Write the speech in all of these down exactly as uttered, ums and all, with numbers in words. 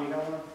you got one?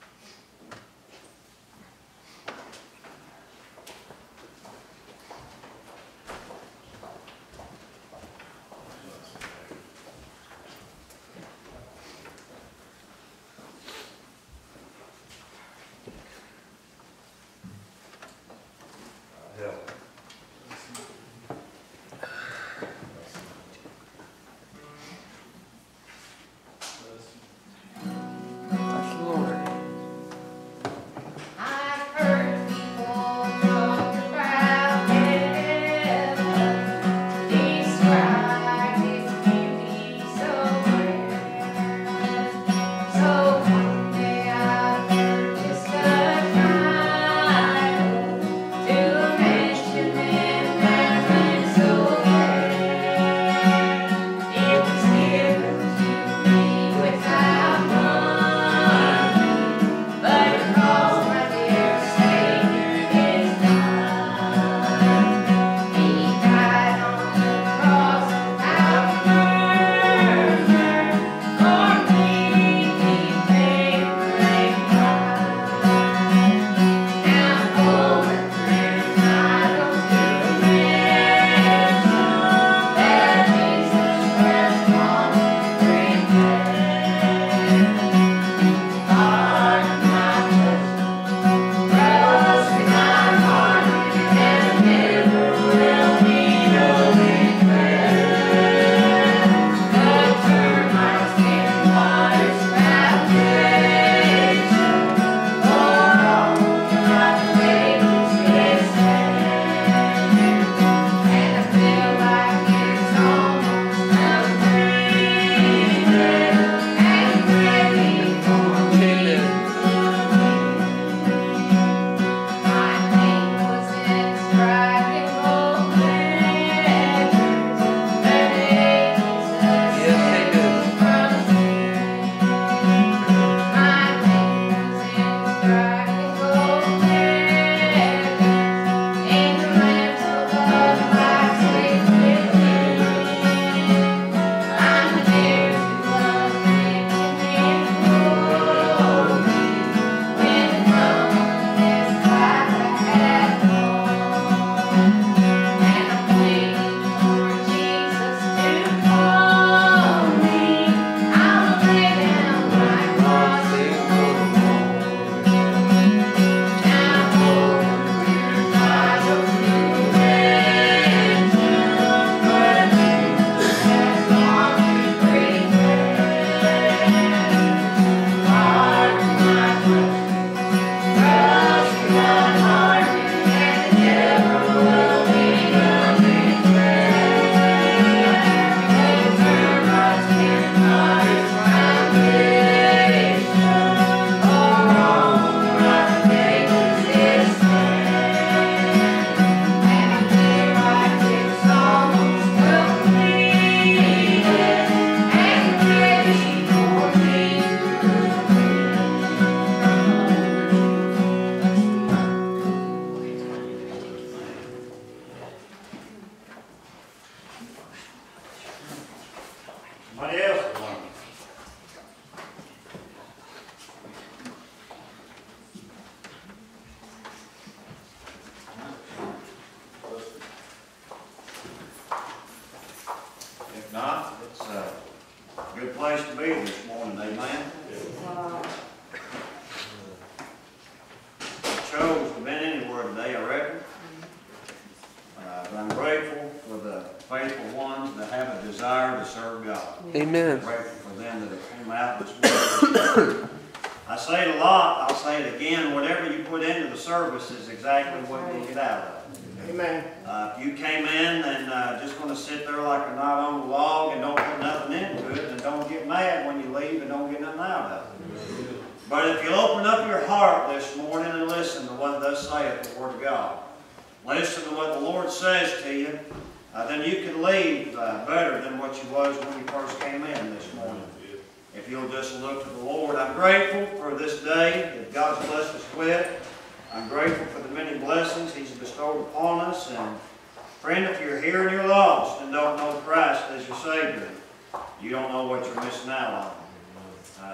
Amen. I'm grateful for them that have come out this morning. I say it a lot, I'll say it again, whatever you put into the service is exactly what you get out of it. Amen. Uh, if you came in and uh, just going to sit there like a knot on the log and don't put nothing into it, then don't get mad when you leave and don't get nothing out of it. But if you'll open up your heart this morning and listen to what thus saith the Word of God, listen to what the Lord says to you, uh, then you can leave uh, better than what you was when you first came in this morning. If you'll just look to the Lord. I'm grateful for this day that God's blessed us with. I'm grateful for the many blessings He's bestowed upon us. And friend, if you're here and you're lost and don't know Christ as your Savior, you don't know what you're missing out on. Uh,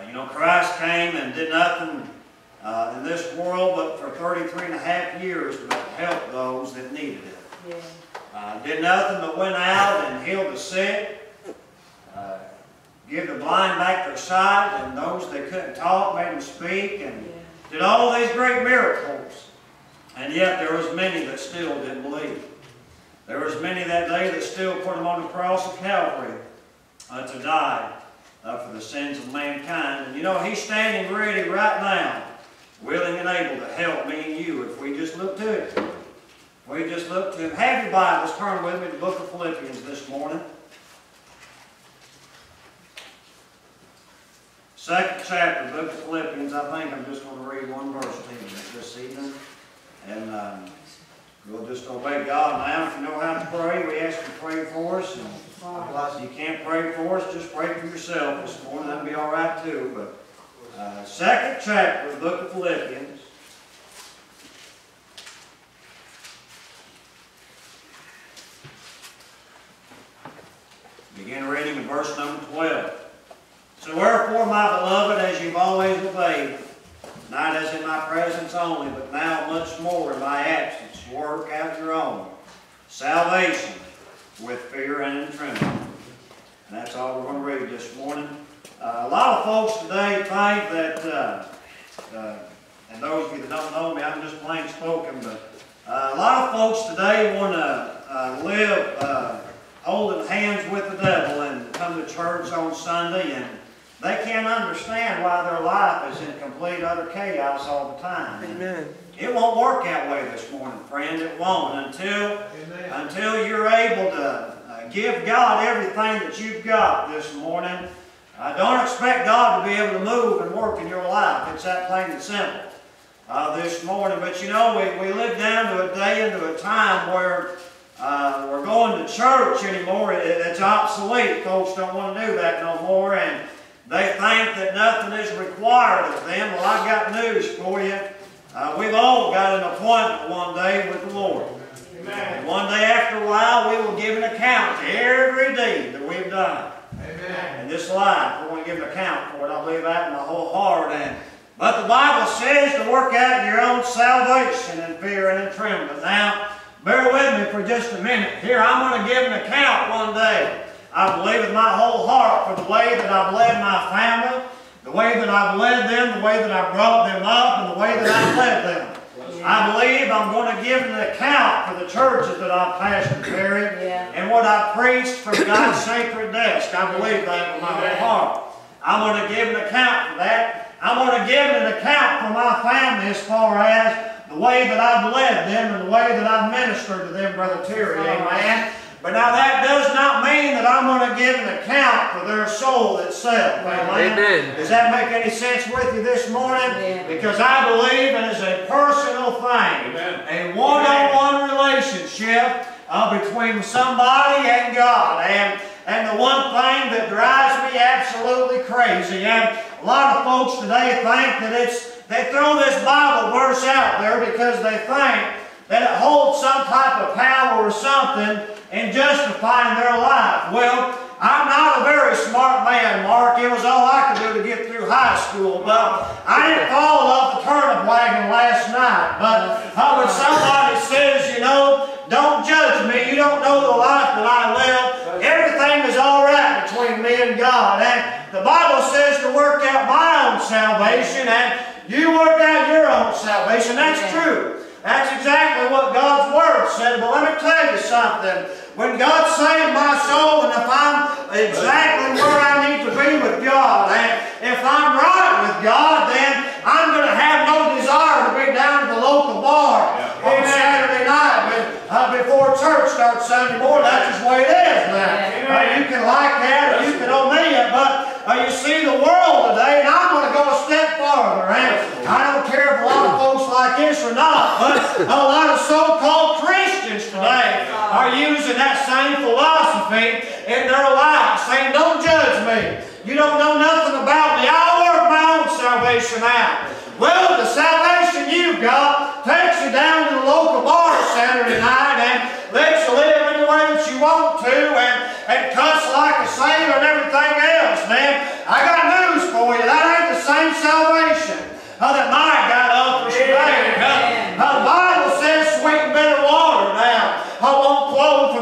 you know, Christ came and did nothing uh, in this world but for thirty-three and a half years to help those that needed it. Yeah. Uh, did nothing but went out and healed the sick, uh, give the blind back their sight, and those that couldn't talk made them speak, and yeah. did all these great miracles. And yet there was many that still didn't believe. There was many that day that still put him on the cross of Calvary uh, to die uh, for the sins of mankind. And you know, he's standing ready right now, willing and able to help me and you if we just look to him. If we just look to him. Have your Bibles, turn with me to the book of Philippians this morning. Second chapter, book of Philippians. I think I'm just going to read one verse to you this evening. And um, we'll just obey God now. If you know how to pray, we ask you to pray for us. And if you can't pray for us, just pray for yourself this morning. That'll be all right too. But uh, second chapter of the book of Philippians. Begin reading in verse number twelve. So wherefore, my beloved, as you've always obeyed, not as in my presence only, but now much more in my absence, work out your own salvation with fear and in trembling. And that's all we're going to read this morning. Uh, a lot of folks today think that, uh, uh, and those of you that don't know me, I'm just plain spoken, but uh, a lot of folks today want to uh, live uh, holding hands with the devil and come to church on Sunday, and they can't understand why their life is in complete utter chaos all the time. Amen. It won't work that way this morning, friend. It won't until, until you're able to uh, give God everything that you've got this morning. Uh, don't expect God to be able to move and work in your life. It's that plain and simple uh, this morning. But you know, we, we live down to a day into a time where uh, we're going to church anymore. It, it's obsolete. Folks don't want to do that no more. And they think that nothing is required of them. Well, I've got news for you. Uh, we've all got an appointment one day with the Lord. Amen. And one day after a while, we will give an account to every deed that we've done. Amen. In this life, we're going to give an account for it. I believe that in my whole heart. And, but the Bible says to work out your own salvation in fear and in trembling. Now, bear with me for just a minute. Here, I'm going to give an account one day. I believe with my whole heart for the way that I've led my family, the way that I've led them, the way that I've brought them up, and the way that I've led them. I believe I'm going to give an account for the churches that I've pastored, buried, yeah. and what I preached from God's sacred desk. I believe that with my whole heart. I'm going to give an account for that. I'm going to give an account for my family as far as the way that I've led them and the way that I've ministered to them, Brother Terry. Amen. But now that does not mean that I'm going to give an account for their soul itself. Amen. Amen. Does that make any sense with you this morning? Amen. Because I believe it is a personal thing. Amen. A one-on-one relationship uh, between somebody and God. And, and the one thing that drives me absolutely crazy, and a lot of folks today think that it's, they throw this Bible verse out there because they think that it holds some type of power or something in justifying their life. Well, I'm not a very smart man, Mark. It was all I could do to get through high school. But I didn't fall off the turnip wagon last night. But uh, when somebody says, you know, don't judge me, you don't know the life that I live, everything is all right between me and God. And the Bible says to work out my own salvation, and you work out your own salvation. That's true. That's exactly what God's Word said. But let me tell you something. When God saved my soul, and if I'm exactly where I need to be with God, and if I'm right with God, then I'm going to have no desire to be down at the local bar yeah. on Saturday night when, uh, before church starts Sunday morning. That's just the way it is now. Yeah. Uh, you can like that or you can omit it, but uh, you see the world today, and I'm going to go a step farther. And I don't care if a lot of folks like this or not, but a lot of so-called Christians today are using that same philosophy in their lives, saying, don't judge me. You don't know nothing about me. I'll work my own salvation out. Well, the salvation you've got takes you down to the local bar Saturday night and lets you live any way that you want to and, and cuss like a sailor and everything else, man. I got news for you. That ain't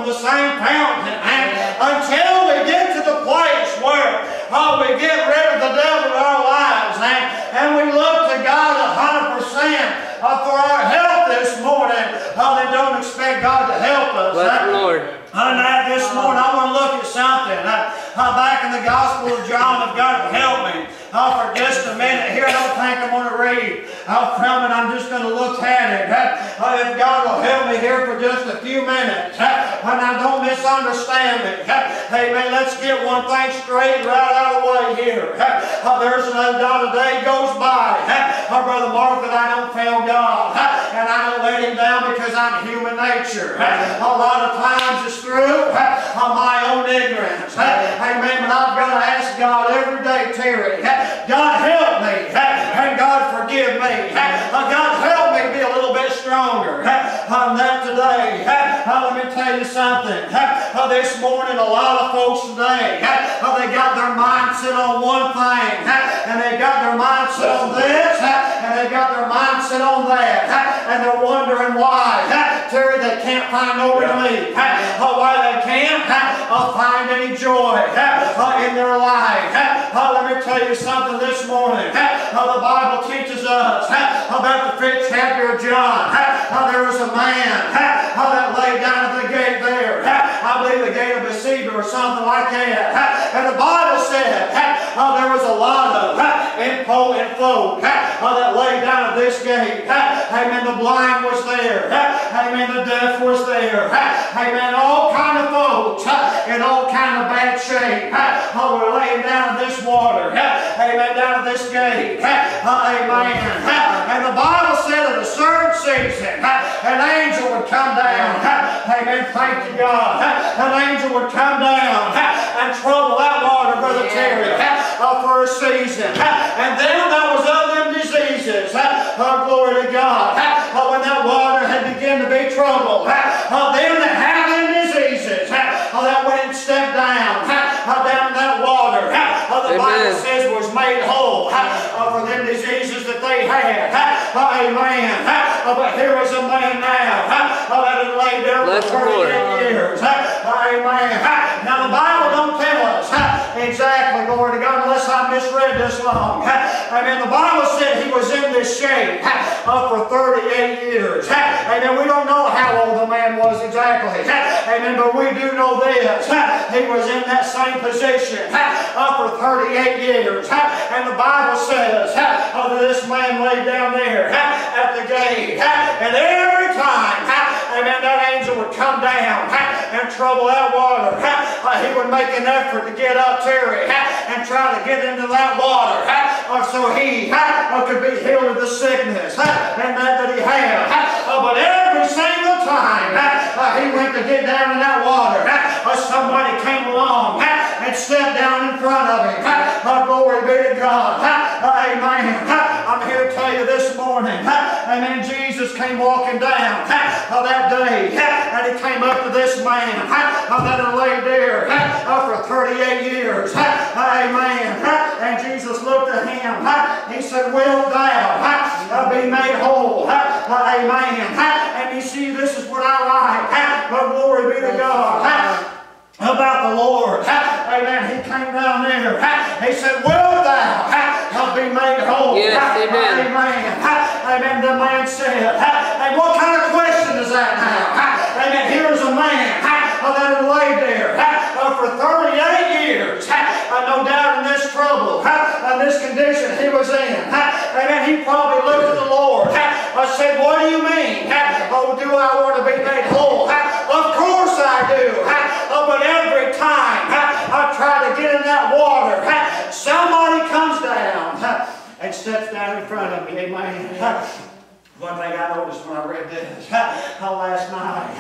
from the same fountain. And until we get to the place where oh, we get rid of the devil in our lives and, and we look to God one hundred percent uh, for our help this morning, oh, then don't expect God to help us. Bless uh, the Lord. And uh, this morning I want to look at something. Uh, uh, back in the Gospel of John, if God will help me uh, for just a minute here, I don't think I'm going to read uh, from it. I'm just going to look at it. Uh, uh, if God will help me here for just a few minutes. Uh, and I don't misunderstand me. Uh, amen. Let's get one thing straight right out of the way here. Uh, uh, there's another not a day goes by. Uh, uh, Brother Mark, that I don't fail God. Uh, and I don't let Him down because I'm human nature. Uh, a lot of times it's through uh, my own ignorance. Uh, amen. But I've got to ask God every day, Terry, uh, God help me. Uh, and God forgive me. Uh, God help me be a little bit stronger uh, on that today. Uh, uh, let me tell you something. Uh, uh, this morning, a lot of folks today, uh, uh, they got their mindset on one thing. Uh, and they got their mindset on this. Uh, and they got their mindset on that. Uh, and they're wondering why. Uh, Terry, they can't find no relief. Uh, uh, why they can't uh, find any joy uh, in their life. Uh, let me tell you something this morning. Uh, the Bible teaches us uh, about the fifth chapter of John. Uh, there was a man uh, that lay down at the gate there. Uh, I believe the gate of Bethesda or something like that. Uh, and the Bible said uh, there was a lot of uh, impotent folk uh, that lay down at this gate. Uh, amen. The blind was there. Uh, amen. The deaf was there. Uh, amen. All kind of folks uh, in all kind of bad shape uh, were laying down in this water. Uh, amen. Down at this gate. Uh, amen. Uh, and the Bible said at a certain season uh, an angel would come down. Uh, amen. Thank you, God. Uh, an angel would come down uh, and trouble that water, Brother Terry, uh, for a season. Uh, and then there was other diseases. Uh, oh, glory to God. Uh, when that water had begun to be troubled, uh, then they had them diseases uh, that went and stepped down, uh, down that water. Uh, the Amen. Bible says was made whole uh, for them diseases that they had. Uh, amen. Uh, but here is a man now uh, that had laid there for thirty-eight years. Uh, amen. Uh, now the Bible don't tell us uh, exactly, glory to God, unless I misread this long. Uh, amen. The Bible said he was in this shape uh, for thirty-eight years. Uh, amen. We don't know how old the man was exactly. Uh, amen. But we do know this. Uh, he was in that same position uh, for thirty-eight years. Uh, and the Bible says uh, that this man lay down there uh, at the gate. Uh, and every time, uh, amen, that angel would come down uh, and trouble that water. Uh, he would make an effort to get up, Terry, uh, and try to get into that water uh, so he uh, could be healed of the sickness uh, and that, that he had. Uh, but every single time uh, he went to get down in that water, uh, somebody came along uh, and stepped down in front of him. Uh, glory be to God. Uh, amen. Uh, I'm here to tell you this morning. Uh, amen. Jesus came walking down uh, that day uh, and he came up to this man uh, that had laid there uh, for thirty-eight years. Uh, amen. Uh, and Jesus looked at him. Uh, he said, "Wilt thou uh, be made whole?" Uh, amen. Uh, and you see, this is what I like. Uh, glory be to God. Uh, about the Lord. Amen. He came down there. He said, "Wilt thou be made whole?" Yes, amen. Amen. Amen. The man said, and what kind of question is that now? Amen. Here's a man that had laid there for thirty-eight years. No doubt in this trouble, in this condition he was in. Amen. He probably looked at the Lord. I said, "What do you mean? Oh, do I want to be made whole?" Of course I do. But every time I try to get in that water, somebody comes down and steps down in front of me. Amen. One thing I noticed when I read this last night,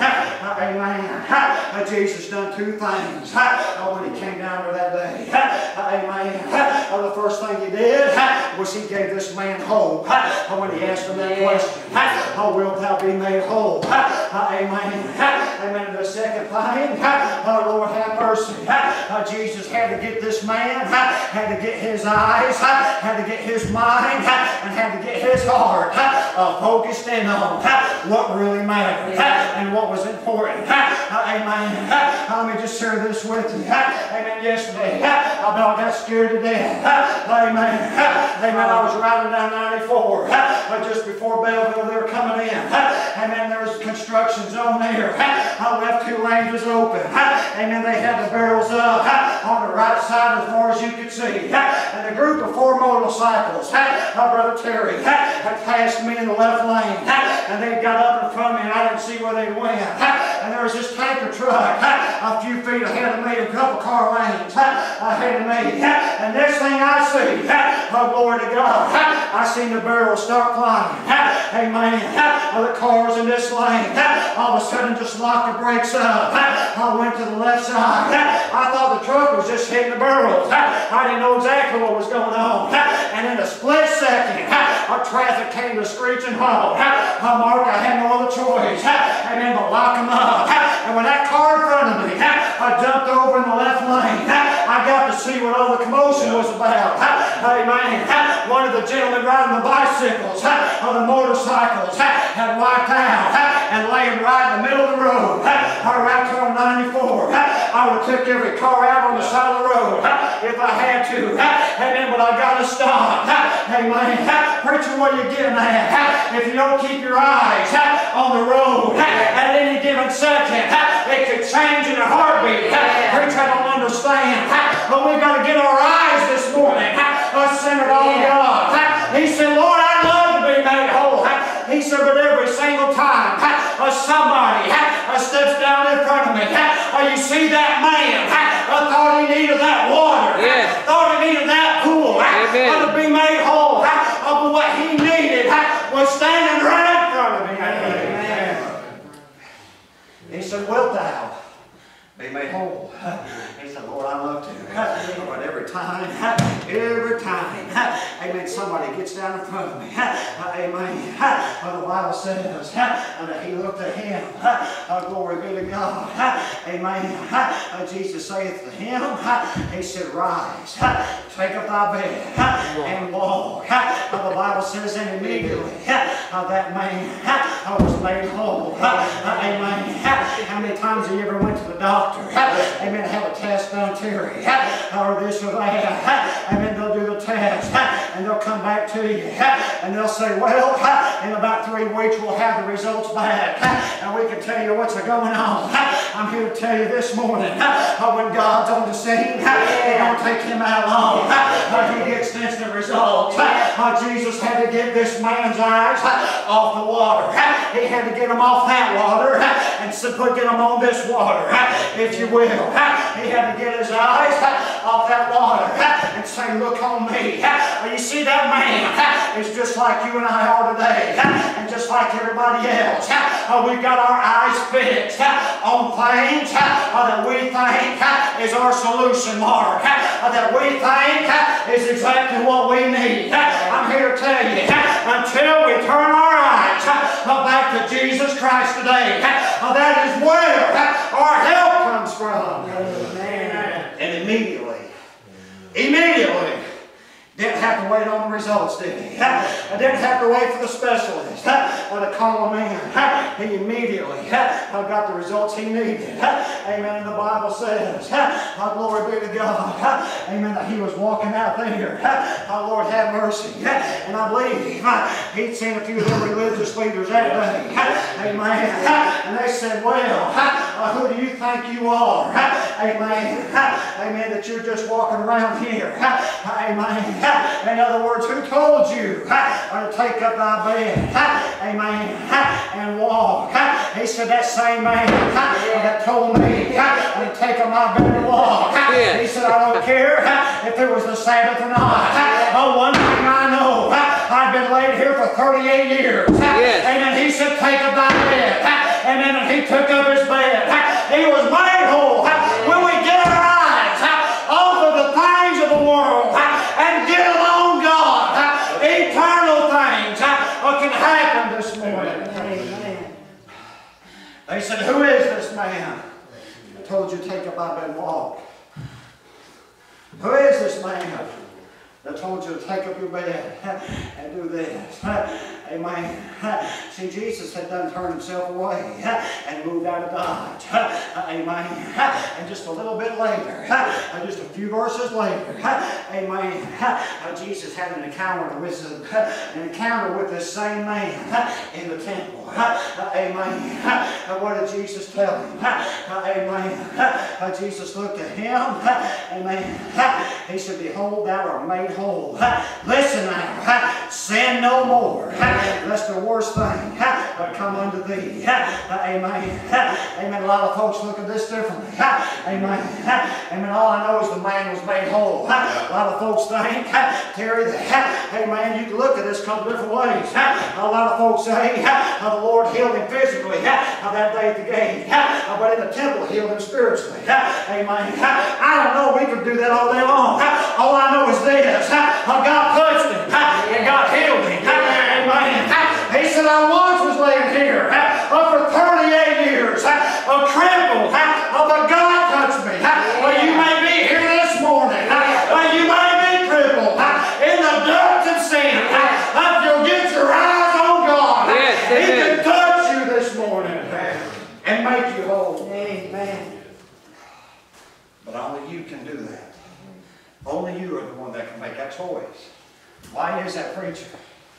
amen, Jesus done two things when he came down there that day. Amen. The first thing he did was he gave this man hope when he asked him that question. How wilt thou be made whole? Amen. Amen. The second thing, Lord have mercy, Jesus had to get this man, had to get his eyes, had to get his mind, and had to get his heart focused in on what really mattered. and what was important. Amen. Let me just share this with you. Amen. Yesterday, I about got scared to death. Amen. Amen. I was riding down ninety-four just before Belleville. They were coming in. Amen. There was construction zone there. I left two lanes was open. Amen. They had the barrels up on the right side as far as you could see. And a group of four motorcycles, my brother Terry, had passed me in the left lane. And they got up in front of me and I didn't see where they went. And there was this tanker truck a few feet ahead of me, a couple car lanes ahead of me. And next thing I see, oh glory to God, I seen the barrels start flying. Amen. The cars in this lane all of a sudden just locked the brakes up. I went to the left side. I thought the truck was just hitting the barrels. I didn't know exactly what was going on. And in a split second, our traffic came to a screeching halt. Mark, I had no other choice. Amen, but lock them up. And when that car in front of me, I jumped over in the left lane. I got to see what all the commotion was about. Amen. One of the gentlemen riding the bicycles or the motorcycles had wiped out and laying right in the middle of the road. Right on ninety-four. I would have took every car out on the side of the road if I had to. Amen. But I got to stop. Amen. Preacher, what are you getting at? If you don't keep your eyes on the road at any given second, it could change in a heartbeat. Preacher, I don't understand. But we've got to get our eyes this morning centered on God. He said, Lord, I'd love to be made whole. He said, but every single time somebody steps down in front of me, you see that man thought he needed that water, yes. Thought he needed that pool to be made whole. But what he needed was standing right in front of me. Amen. He said, wilt thou be made whole? He said, Lord, I love to. But every time, every time, amen, somebody gets down in front of me, amen, the Bible says that he looked at him, glory be to God, amen, Jesus saith to him, he said, rise, take up thy bed, and walk. The Bible says, and immediately that man was made whole. Amen. How many times have you ever went to the doctor? Amen. Have a test done, Terry, or this or that. Amen. They'll do the test, and they'll come back to you, and they'll say, well, in about three weeks we'll have the results back, and we can tell you what's going on. I'm here to tell you this morning, when God's on the scene, it don't take him that long. He gets instant results. Jesus had to get this man's eyes off the water. He had to get them off that water and get them on this water, if you will. He had to get his eyes off that water and say, look on me. You see, that man is just like you and I are today, and just like everybody else. We've got our eyes fixed on things that we think is our solution, Mark, that we think is exactly what we need. I'm here to tell you, until we turn our eyes back to Jesus Christ today, that is where our help comes from. Amen. And immediately, immediately, didn't have to wait on the results, did he? I didn't have to wait for the specialist to call him in. He immediately got the results he needed. Amen. And the Bible says, oh, glory be to God, amen, that he was walking out there. Oh, Lord, have mercy. And I believe he'd seen a few of the religious leaders that day. Amen. And they said, well, who do you think you are? Amen. Amen, that you're just walking around here. Amen. In other words, who told you to take up thy bed, amen, and walk? He said, that same man that told me to take up my bed and walk. He said, I don't care if it was the Sabbath or not. Oh, one thing I know, I've been laid here for thirty-eight years. Amen. He said, take up thy bed. Amen. And he took up his bed. He was made whole. When we get our eyes off of the things of the world and get them on God, eternal things can happen this morning. Amen. They said, who is this man that told you to take up thy bed and walk? Who is this man that told you to take up your bed and do this? Amen. See, Jesus had done turned himself away and moved out of Dodge. Amen. And just a little bit later, just a few verses later, amen, Jesus had an encounter with an encounter with this same man in the temple. Amen. What did Jesus tell him? Amen. Jesus looked at him. Amen. He said, behold, thou art made whole. Listen now, sin no more, lest the worst thing come unto thee. Amen. Amen. A lot of folks look at this differently. Amen. Amen. All I know is the man was made whole. A lot of folks think, Terry, that, amen, you can look at this a couple different ways. A lot of folks say, the Lord healed him physically that day at the gate, but in the temple healed him spiritually. Amen. I don't know, we could do that all day long. All I know is this, God touched him and God healed him. Amen. He said, I once was laying here for thirty-eight years, crippled, but God touched me. Well, you may be here this morning, but you may be crippled in the depths of sin. If you'll get your eyes on God, He can touch you this morning and make you whole. Amen. But only you can do that. Only you are the one that can make that choice. Why is that, preacher?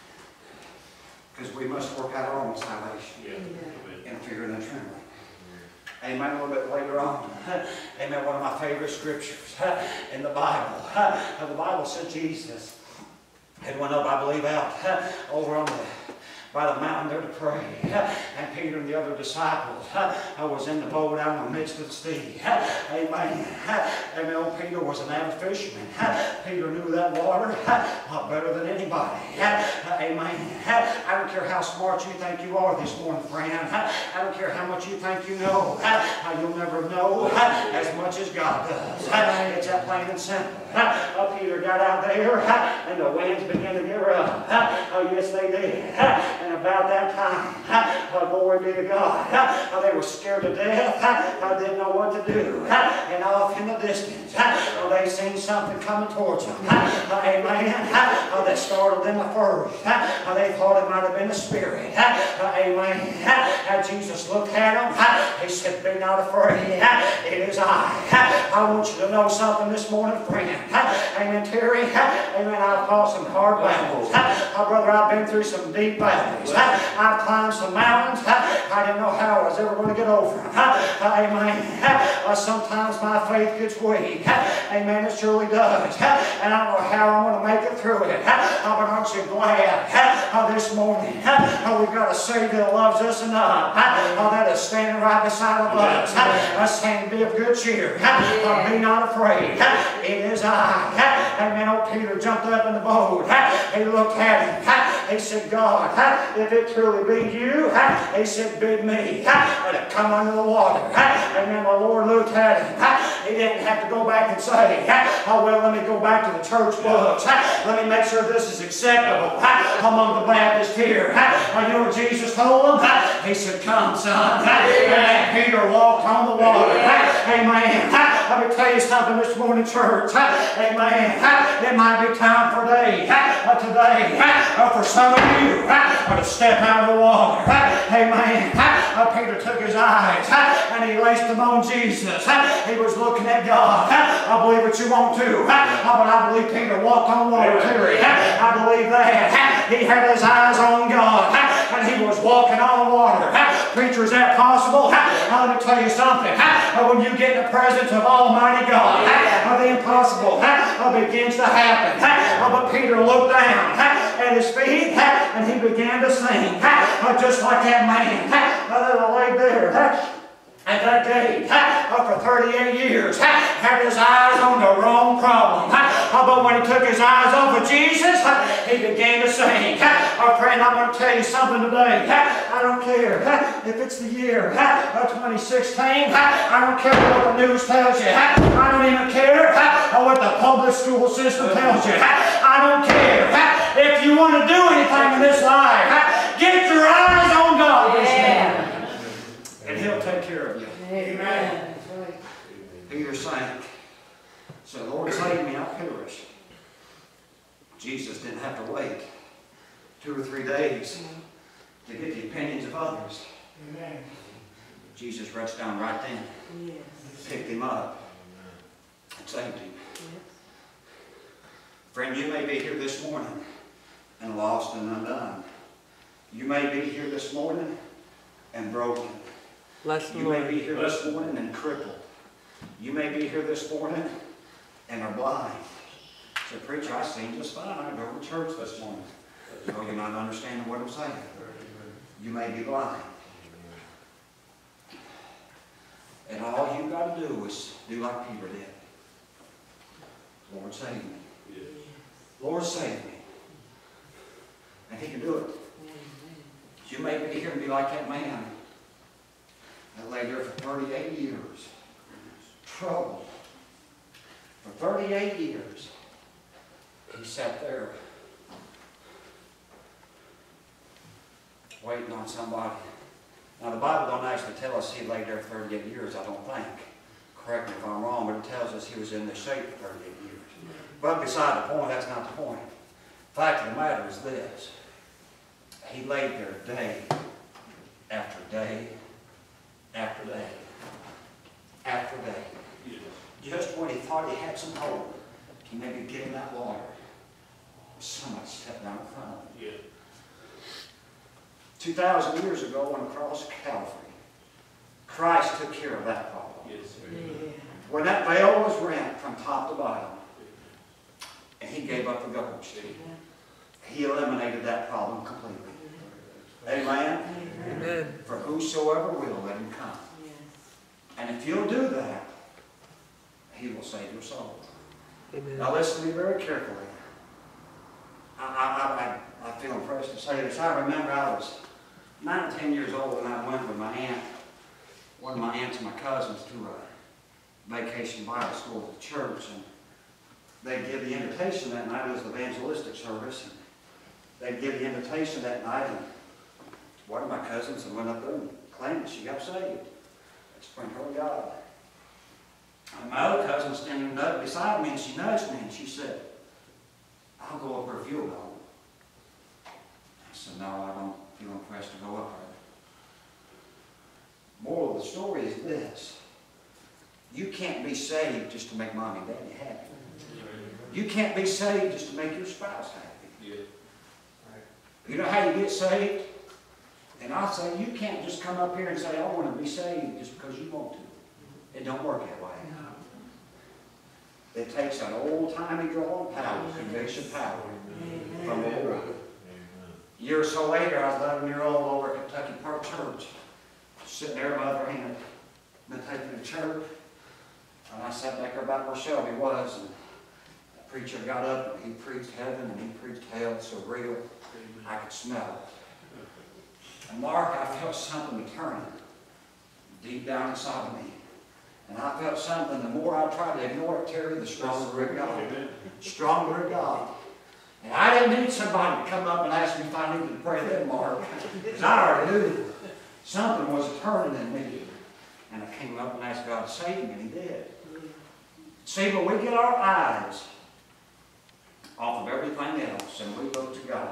Because we must work out our own salvation yeah. in fear and in trembling. Amen. A little bit later on. Amen. One of my favorite scriptures in the Bible. The Bible said Jesus had went up, I believe, out over on the by the mountain there to pray. And Peter and the other disciples was in the boat out in the midst of the sea. Amen. Amen. Old Peter was an avid fisherman. Peter knew that water better than anybody. Amen. I don't care how smart you think you are this morning, friend. I don't care how much you think you know. You'll never know as much as God does. It's that plain and simple. Peter got out there and the winds began to get rough. Oh, yes, they did. And about that time, uh, glory be to God, uh, they were scared to death, uh, didn't know what to do. Uh, and off in the distance, uh, they seen something coming towards them. Uh, amen. Uh, that startled them at first. Uh, they thought it might have been a spirit. Uh, amen. Uh, Jesus looked at them. Uh, he said, be not afraid. Uh, it is I. Uh, I want you to know something this morning, friend. Uh, amen, Terry. Uh, amen. I've fought some hard battles. Uh, brother, I've been through some deep battles. I've climbed some mountains. I didn't know how I was ever going to get over them. Amen. Sometimes my faith gets weak. Amen. It surely does. And I don't know how I'm going to make it through it. But aren't you glad this morning we've got a Savior that loves us enough that is standing right beside of us, saying, be of good cheer. Be not afraid. It is I. Amen. Old Peter jumped up in the boat. He looked at him. He said, God, if it truly be you, he said, bid me to come under the water. And then the Lord looked at him. He didn't have to go back and say, oh, well, let me go back to the church books. Let me make sure this is acceptable among the Baptists here. You know what Jesus told him? He said, come, son. And Peter walked on the water. Amen. Let me tell you something this morning, church. Amen. It might be time for today, today for some of you to step out of the water. Amen. Peter took his eyes and he laced them on Jesus. He was looking at God. I believe what you want to, but I believe Peter walked on water too. I believe that. He had his eyes on God and he was walking on water. Preacher, is that possible? Let me tell you something. When you get in the presence of Almighty God, the impossible begins to happen. But Peter looked down at his feet and he began to sing, just like that man that laid there at that gate for thirty-eight years, had his eyes on the wrong problem. But when he took his eyes off of Jesus, he began to sing. Oh, friend, I'm going to tell you something today. I don't care if it's the year twenty sixteen. I don't care what the news tells you. I don't even care what the public school system tells you. I don't care. If you want to do anything in this life, get your eyes on God this morning. And He'll take care of you. Amen. Peter sank. Said, Lord, save me, I'll perish. Jesus didn't have to wait two or three days to get the opinions of others. Amen. Jesus reached down right then, Yes. picked him up, and saved him. Yes. Friend, you may be here this morning and lost and undone. You may be here this morning and broken. Bless the You may Lord. be here this morning and crippled. You may be here this morning and are blind. So, preacher, I seem just fine. I go to church this morning. No, you're not understanding what I'm saying. You may be blind. And all you've got to do is do like Peter did. Lord, save me. Lord, save me. And he can do it. You may be here and be like that man that lay there for thirty-eight years. Troubled. For thirty-eight years. He sat there waiting on somebody. Now the Bible don't actually tell us he lay there for thirty-eight years, I don't think. Correct me if I'm wrong, but it tells us he was in this shape for thirty-eight years. But beside the point, that's not the point. The fact of the matter is this. He laid there day after day after day after day. Just when he thought he had some hope, he maybe get in that water. Somebody stepped down in front of him. Yeah. Two thousand years ago on the cross of Calvary, Christ took care of that problem. Yes, sir. Yeah. When that veil was rent from top to bottom, and he gave up the ghost, he eliminated that problem completely. Amen? Amen. For whosoever will, let him come. Yes. And if you'll do that, he will save your soul. Amen. Now listen to me very carefully. I, I, I, I feel impressed to say this. I remember I was nine or ten years old and I went with my aunt, one of my aunts and my cousins, to a vacation Bible school at the church. And they'd give the invitation that night. It was the evangelistic service. And they'd give the invitation that night. And one of my cousins went up there and claimed that she got saved. Explained her to God. And my other cousin was standing beside me and she nudged me and she said, I'll go up there if you'll go. I said, no, I don't feel impressed to go up there. Moral of the story is this. You can't be saved just to make mommy and daddy happy. You can't be saved just to make your spouse happy. Yeah. You know how you get saved? And I say, you can't just come up here and say, I want to be saved just because you want to. It don't work that way. It takes an old-timey drawing power, conviction power from the Lord. A year or so later, I was eleven year old over at Kentucky Park Church, sitting there with my other hand, been taking to church, and I sat back there about where Shelby was, and the preacher got up and he preached heaven and he preached hell so real, I could smell it. And Mark, I felt something turning deep down inside of me. And I felt something, the more I tried to ignore it, Terry, the stronger it got. Stronger it got. And I didn't need somebody to come up and ask me if I needed to pray then, Mark. Because I already knew something was turning in me. And I came up and asked God to save me, and he did. See, but we get our eyes off of everything else, and we look to God.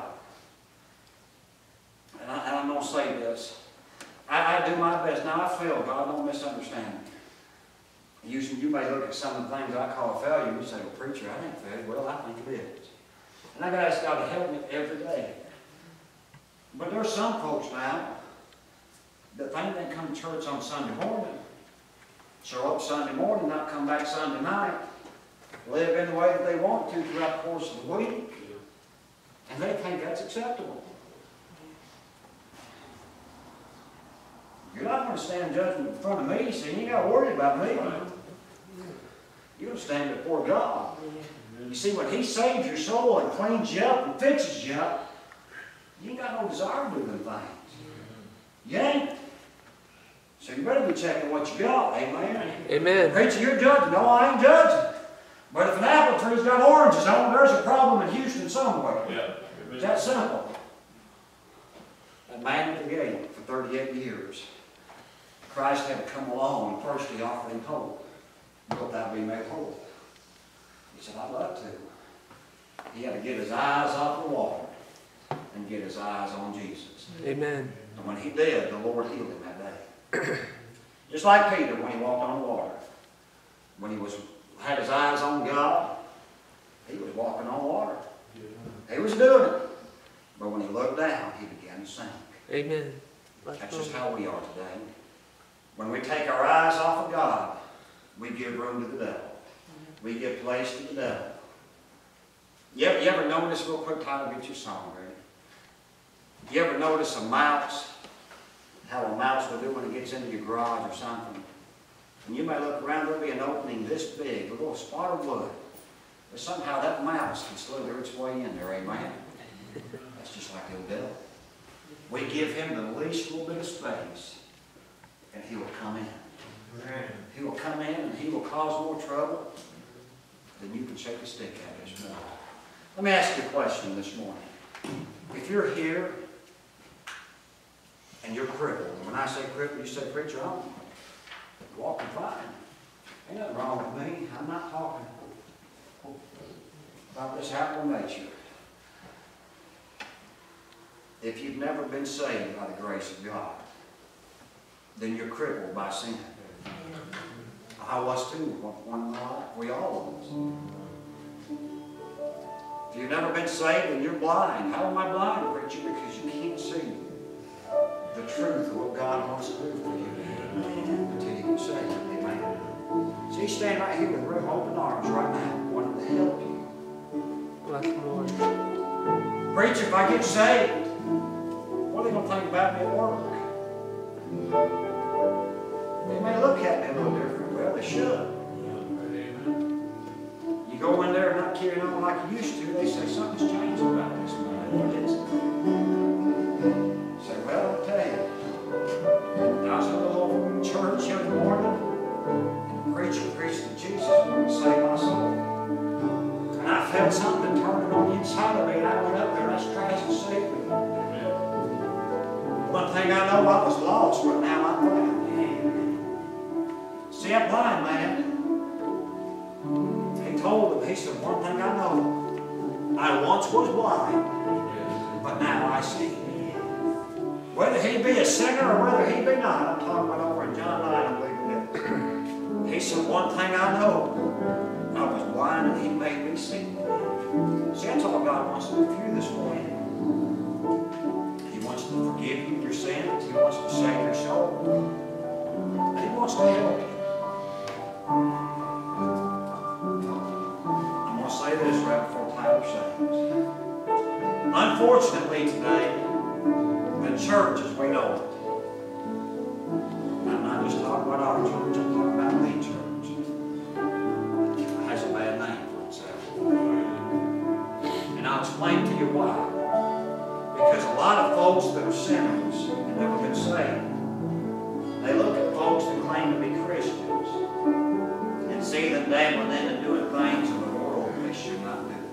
And, I, and I'm going to say this. I, I do my best. Now, I fail. God, don't misunderstand me. You, you may look at some of the things I call a failure, and you say, well, preacher, I didn't fail. Well, I think it is. And I've got to ask God to help me every day. But there's some folks now that think they come to church on Sunday morning, show up Sunday morning, not come back Sunday night, live in the way that they want to throughout the course of the week, and they think that's acceptable. You're not going to stand judgment in front of me, so you ain't got to worry about me. You're going to stand before God. You see, when he saves your soul and cleans you up and fixes you up, you ain't got no desire to do them things. You ain't. So you better be checking what you got. Amen? Amen. Preacher, you're judging. No, I ain't judging. But if an apple tree's got oranges on it, there's a problem in Houston somewhere. Yeah. It's that simple. That man at the gate for thirty-eight years, Christ had to come along and first he offered him hope. Wilt thou be made whole? He said, I'd love to. He had to get his eyes off the water and get his eyes on Jesus. Amen. And when he did, the Lord healed him that day. Just like Peter when he walked on the water. When he was had his eyes on God, he was walking on water. He was doing it. But when he looked down, he began to sink. Amen. Bless That's the just Lord. how we are today. When we take our eyes off of God, we give room to the devil. We give place to the devil. You ever, you ever notice, real quick, Tyler, get your song ready. You ever notice a mouse, how a mouse will do when it gets into your garage or something? And you may look around, there'll be an opening this big, a little spot of wood. But somehow that mouse can slither its way in there, amen? That's just like the devil. We give him the least little bit of space, and he will come in. He will come in and he will cause more trouble than you can shake a stick at this morning. Let me ask you a question this morning. If you're here and you're crippled, and when I say crippled, you say, preacher, I'm walking fine. Ain't nothing wrong with me. I'm not talking about this outward nature. If you've never been saved by the grace of God, then you're crippled by sin. I was too, one in my life. We all was. If you've never been saved, then you're blind. How am I blind, preacher? Because you can't see the truth of what God wants to do for you until you can say it. Amen. So you stand right here with real open arms right now, wanting to help you. Bless the Lord. Preacher, if I get saved, what are they going to think about me at work? They may look at me a little different. Well, they should. You go in there and not carrying on like you used to, they say something's changed about this man. What is it? Say, well, I'll tell you. I was in a little church every morning, and the preacher preached that Jesus wanted to save my soul. And I felt something turning on the inside of me, and I went up there and I was trying to save me. One thing I know, I was lost, but now I'm blind. See, I'm blind, man. He told them, he said, one thing I know, I once was blind, but now I see. Whether he be a sinner or whether he be not, I'm talking about over in John nine, I believe it is. He said, one thing I know, I was blind and he made me see. See, that's all God wants to do for you this morning. He wants to forgive you your sins. He wants to save your soul. And he wants to help you. I'm going to say this right before Tyler sings. Unfortunately today, the church as we know it, I'm not just talking about our church, I'm talking about the church, it has a bad name for itself. And I'll explain to you why. Because a lot of folks that are sinners and never been saved, they look at folks that claim to be Christians and see them dabbling in and doing things in the world they should not do.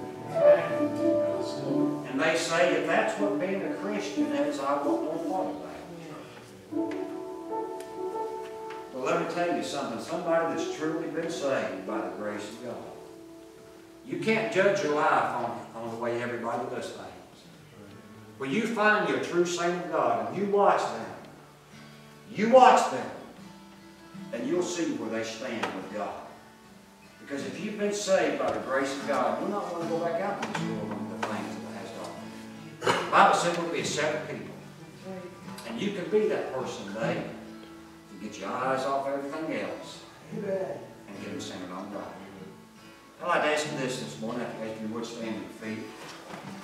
And they say, if that's what being a Christian is, I want no part of that. Well, let me tell you something. Somebody that's truly been saved by the grace of God. You can't judge your life on, on the way everybody does things. When you find your true saint of God and you watch them, you watch them, and you'll see where they stand with God. Because if you've been saved by the grace of God, you're not going to go back out in this world with the things that has done. The Bible says we'll be a separate people. And you can be that person today to get your eyes off everything else and get them centered on God. I'd like to ask you this this morning, if you would stand to your feet.